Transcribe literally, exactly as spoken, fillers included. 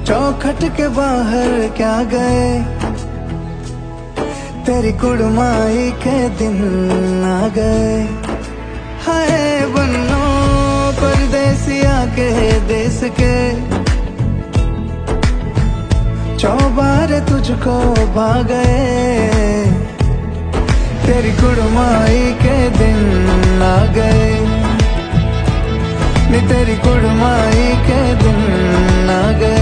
चौखट के बाहर क्या गए, तेरी कुड़माई के दिन आ गए। हाय बन्नो परदेसिया के देश के, चौबार तुझको भा गए, तेरी कुड़माई के दिन आ गए, नी तेरी कुड़माई के दिन आ गए।